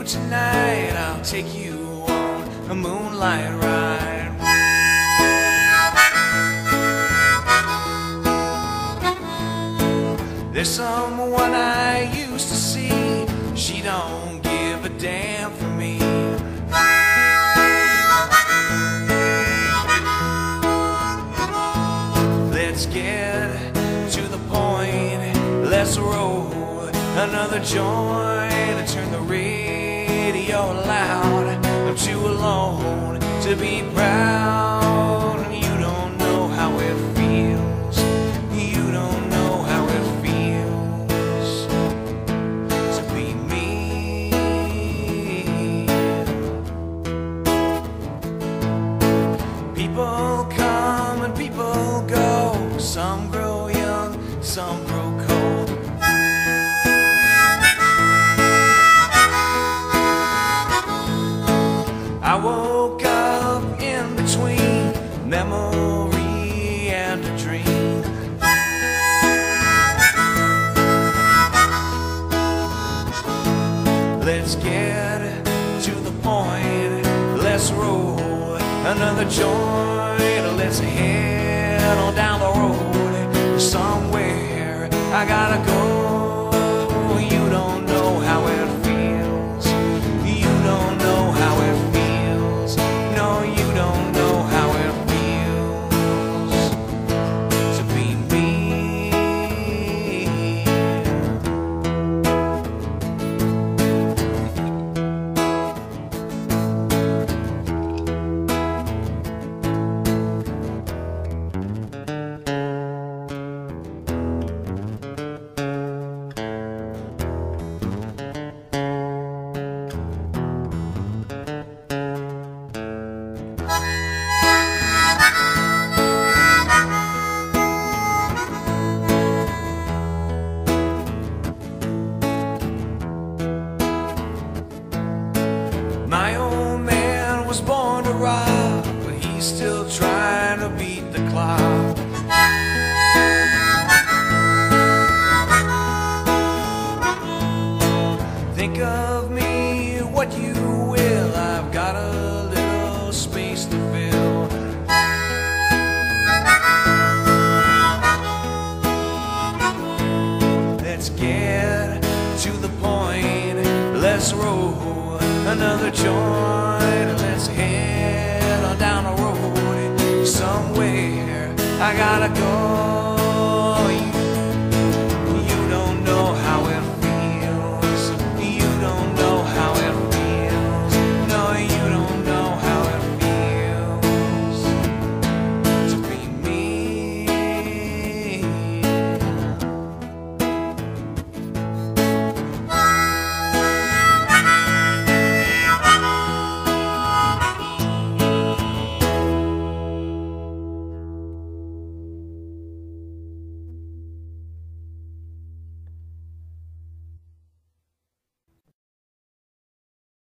tonight. I'll take you on a moonlight ride. There's someone I used to see, she don't give a damn for me. Let's get to the point, let's roll another joint and turn the radio loud. I'm too alone to be proud. You don't know how it feels. You don't know how it feels to be me. People come and people go. Some grow young, some grow cold. I woke up in between memory and a dream. Let's get to the point, let's roll another joint. Let's head on down the road somewhere. I gotta go. You don't know how it feels. You don't know how it feels. No, you don't know how it feels to be me. My old man was born to rob, but he's still trying to beat the clock. Think of me what you will, I've got a little space to fill. Let's get to the point, let's roll another joint. Let's head on down the road somewhere. I gotta go.